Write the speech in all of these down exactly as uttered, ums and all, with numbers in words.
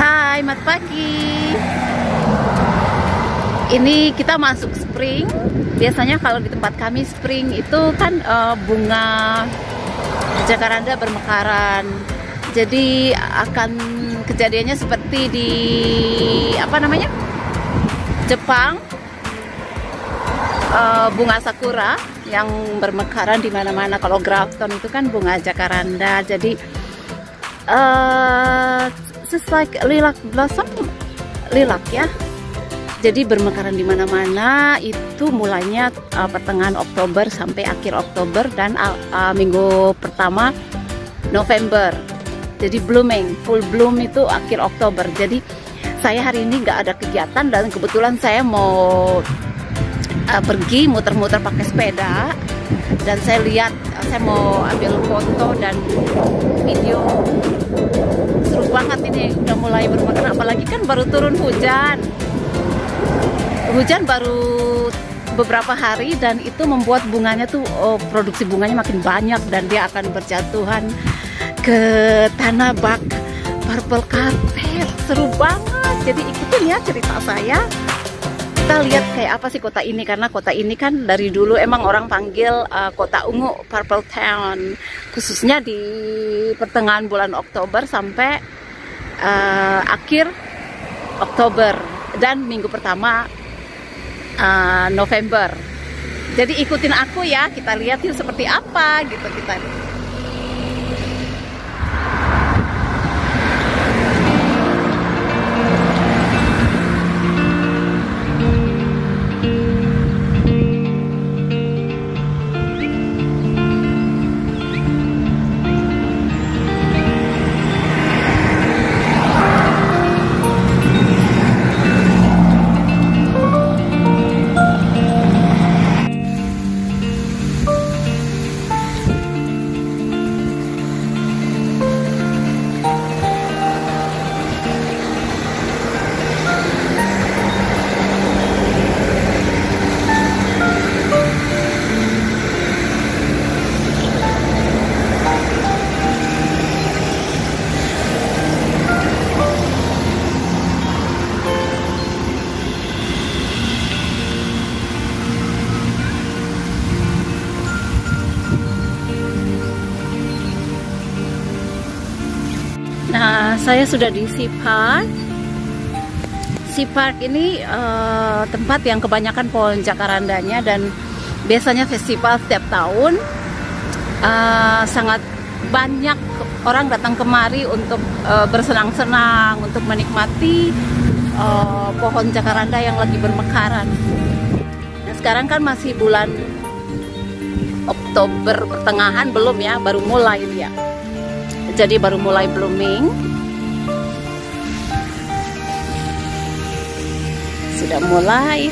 Hai, selamat pagi. Ini kita masuk spring. Biasanya kalau di tempat kami spring itu kan uh, bunga jacaranda bermekaran. Jadi akan kejadiannya seperti di apa namanya? Jepang. Uh, bunga sakura yang bermekaran di mana-mana. Kalau Grafton itu kan bunga jacaranda. Jadi uh, just like lilac blossom, lilac ya. Jadi bermekaran di mana-mana. Itu mulainya uh, pertengahan Oktober sampai akhir Oktober dan uh, uh, minggu pertama November. Jadi blooming, full bloom itu akhir Oktober. Jadi saya hari ini nggak ada kegiatan dan kebetulan saya mau Uh, pergi muter-muter pakai sepeda dan saya lihat uh, saya mau ambil foto dan video. Seru banget ini, udah mulai bermekaran, apalagi kan baru turun hujan hujan baru beberapa hari dan itu membuat bunganya tuh oh, produksi bunganya makin banyak dan dia akan berjatuhan ke tanah bak purple carpet. Seru banget, jadi ikutin ya cerita saya. Kita lihat kayak apa sih kota ini, karena kota ini kan dari dulu emang orang panggil uh, kota ungu, Purple Town, khususnya di pertengahan bulan Oktober sampai uh, akhir Oktober dan minggu pertama uh, November. Jadi ikutin aku ya, kita lihat yuk seperti apa gitu kita. Nah, saya sudah di Sea Park. Sea Park ini uh, tempat yang kebanyakan pohon jacarandanya dan biasanya festival setiap tahun. Uh, sangat banyak orang datang kemari untuk uh, bersenang-senang, untuk menikmati uh, pohon jacaranda yang lagi bermekaran. Nah, sekarang kan masih bulan Oktober pertengahan, belum ya, baru mulai ya. Jadi baru mulai blooming. Sudah mulai.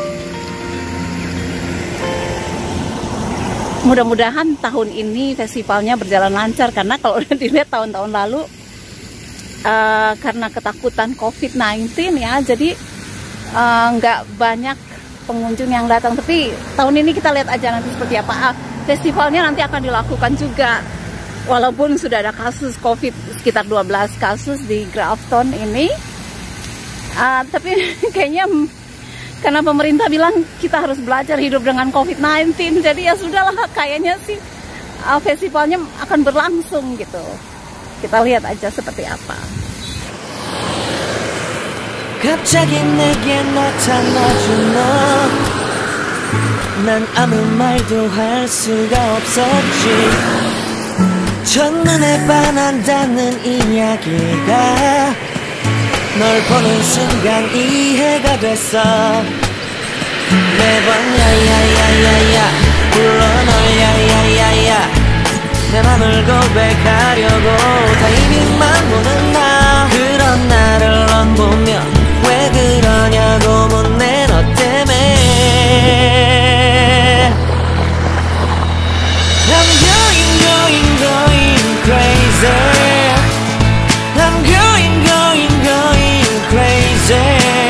Mudah-mudahan tahun ini festivalnya berjalan lancar, karena kalau udah dilihat tahun-tahun lalu uh, karena ketakutan COVID sembilan belas ya, jadi uh, nggak banyak pengunjung yang datang. Tapi tahun ini kita lihat aja nanti seperti apa. Festivalnya nanti akan dilakukan juga. Walaupun sudah ada kasus COVID sekitar dua belas kasus di Grafton ini, uh, tapi kayaknya karena pemerintah bilang kita harus belajar hidup dengan COVID sembilan belas, jadi ya sudahlah, kayaknya sih uh, festivalnya akan berlangsung gitu. Kita lihat aja seperti apa. 갑자기 내게 나타나준 너, 난 아무 말도 할 수가 없었지. 첫눈에 반한다는 이야기가 널 보는 순간 이해가 됐어. 매번 야야야야야 불러 널 야야야야 내 맘을 고백하려고 타이밍만 보는 나. 그런 나를 넌 보면 왜 그러냐고 묻네, 너 때문에. I'm going going going crazy. I'm going going going crazy.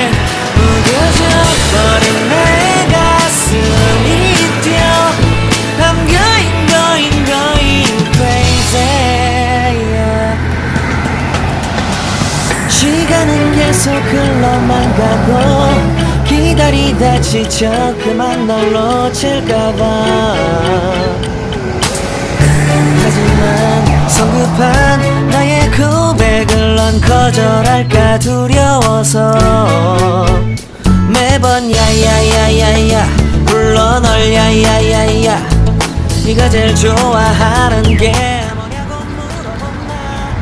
무뎌져버린 내 가슴이 뛰어. I'm going going going crazy. Yeah. 시간은 계속 흘러만 가고 기다리다 지쳐 그만 널 놓칠까봐 하지만 성급한 나의 고백을 넌 거절할까 두려워서 매번 야야야야야 불러 널 야야야야 네가 제일 좋아하는 게 뭐냐고 물어본다.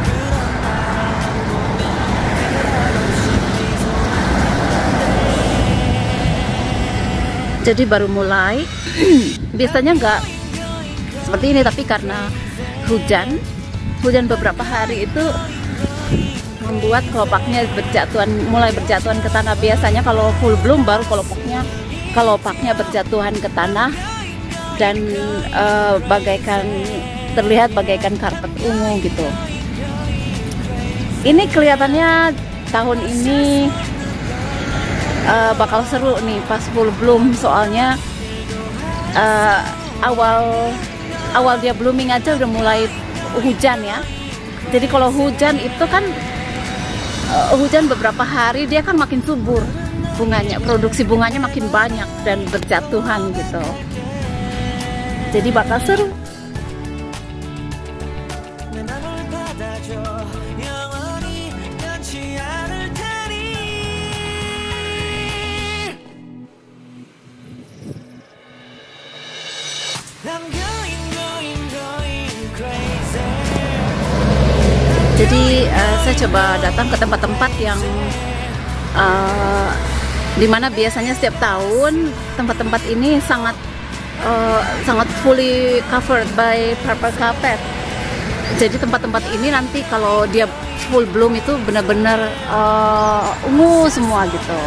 Jadi baru mulai. Biasanya nggak seperti ini, tapi karena hujan hujan beberapa hari itu membuat kelopaknya berjatuhan, mulai berjatuhan ke tanah. Biasanya kalau full bloom baru kelopaknya kelopaknya berjatuhan ke tanah dan uh, bagaikan terlihat bagaikan karpet ungu gitu. Ini kelihatannya tahun ini uh, bakal seru nih pas full bloom, soalnya uh, awal awal dia blooming aja udah mulai hujan ya. Jadi kalau hujan itu kan uh, hujan beberapa hari dia kan makin subur bunganya, produksi bunganya makin banyak dan berjatuhan gitu. Jadi bakal seru. Jadi uh, saya coba datang ke tempat-tempat yang uh, dimana biasanya setiap tahun tempat-tempat ini sangat uh, sangat fully covered by purple carpet. Jadi tempat-tempat ini nanti kalau dia full bloom itu benar-benar uh, ungu semua gitu.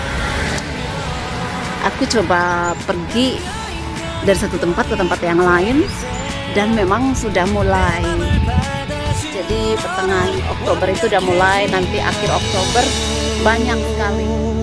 Aku coba pergi dari satu tempat ke tempat yang lain dan memang sudah mulai. Jadi pertengahan Oktober itu udah mulai, nanti akhir Oktober banyak sekali.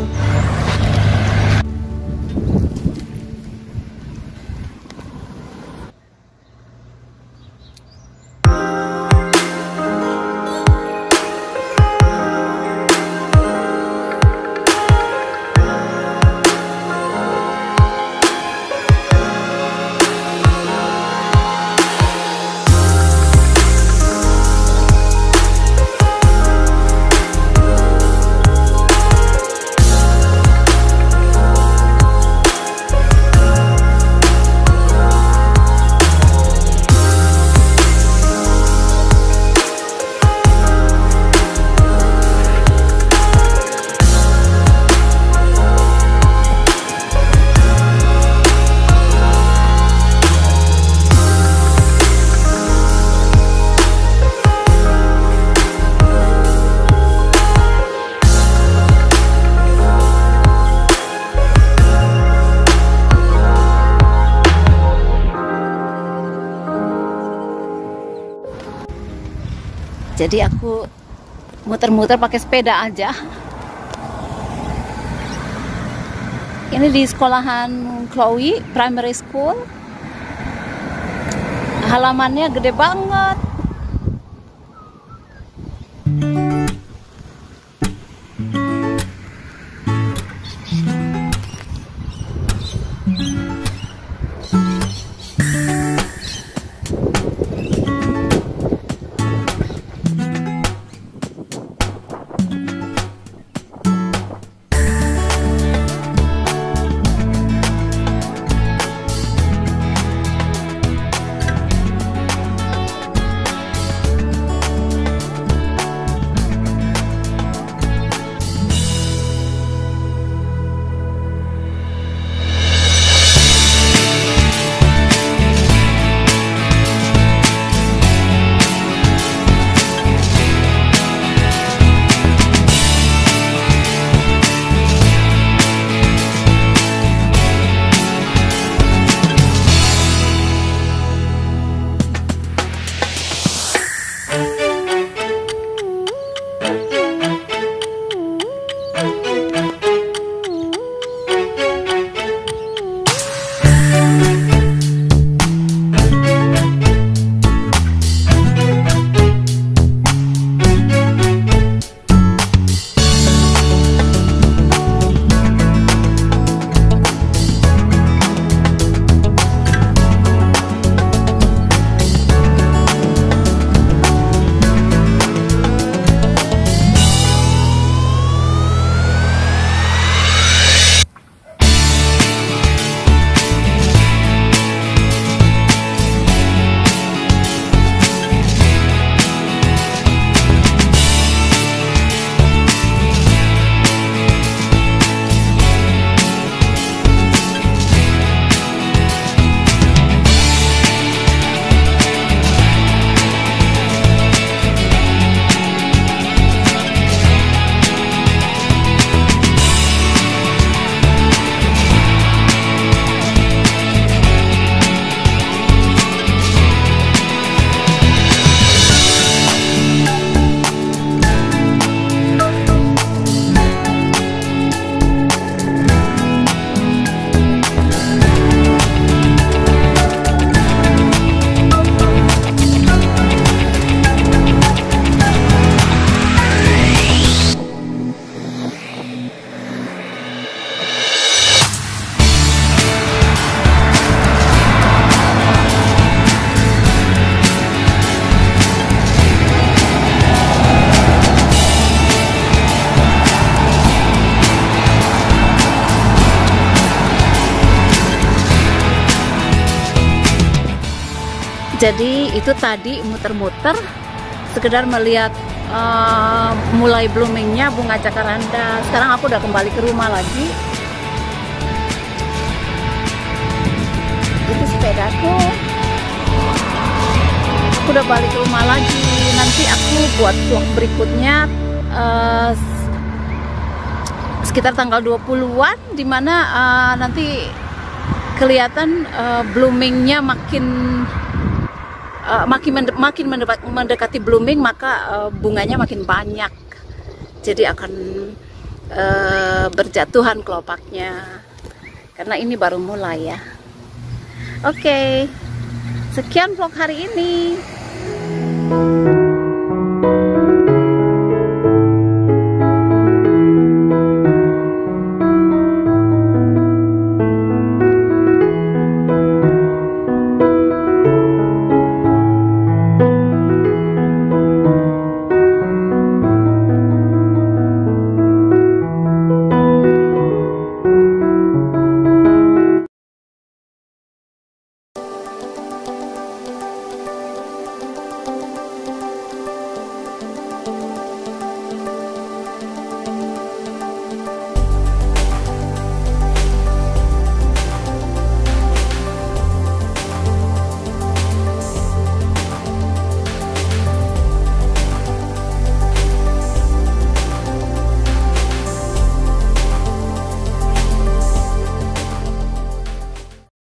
Jadi aku muter-muter pakai sepeda aja. Ini di sekolahan Chloe Primary School. Halamannya gede banget. Jadi itu tadi muter-muter sekedar melihat uh, mulai bloomingnya bunga jacaranda. Sekarang aku udah kembali ke rumah lagi. Itu sepedaku. Aku udah balik ke rumah lagi. Nanti aku buat vlog berikutnya uh, sekitar tanggal dua puluhan, dimana uh, nanti kelihatan uh, bloomingnya makin Uh, makin mende makin mendekati blooming, maka uh, bunganya makin banyak, jadi akan uh, berjatuhan kelopaknya karena ini baru mulai ya. Oke, okay. Sekian vlog hari ini.